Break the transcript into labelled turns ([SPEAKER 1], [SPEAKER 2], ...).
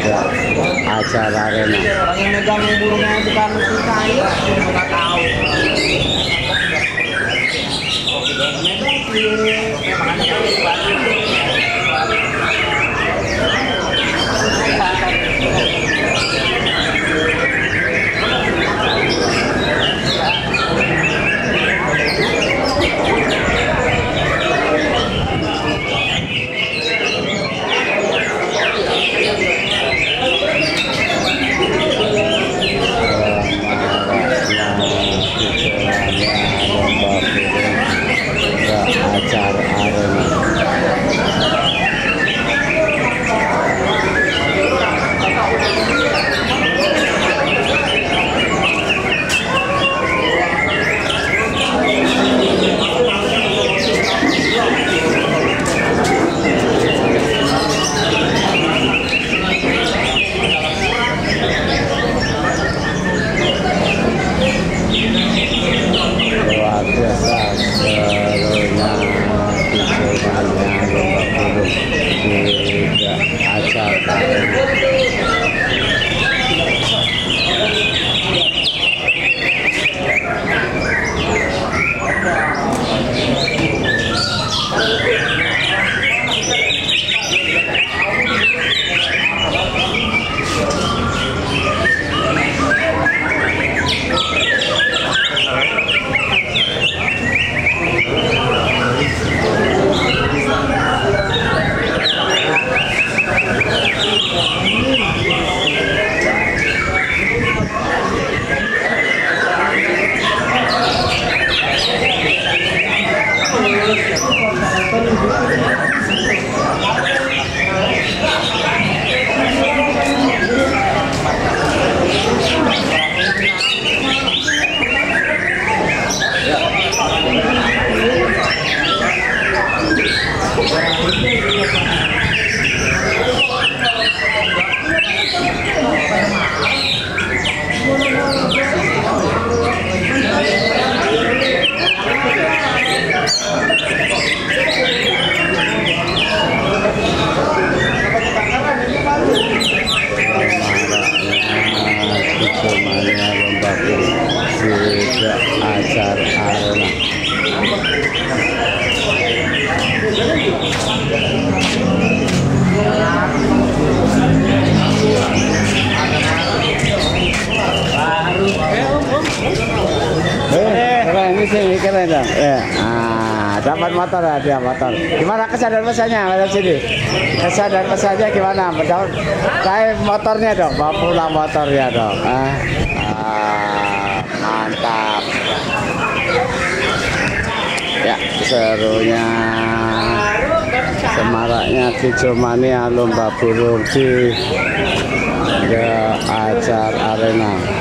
[SPEAKER 1] Ya, acara arena.
[SPEAKER 2] Orang yang megang burungnya bukan saya, nggak tahu.
[SPEAKER 1] Acara arena. Luar biasa serunya acara acara arena. Ini sih keren dong. Ya. Dapat motor ya, dia motor. Gimana kesan dan pesannya dari sini? Kesan dan pesannya gimana? Kayak motornya dong, bawa pulang motornya dong. Mantap. Ya, serunya semaraknya Kijomania lomba burung di acara arena.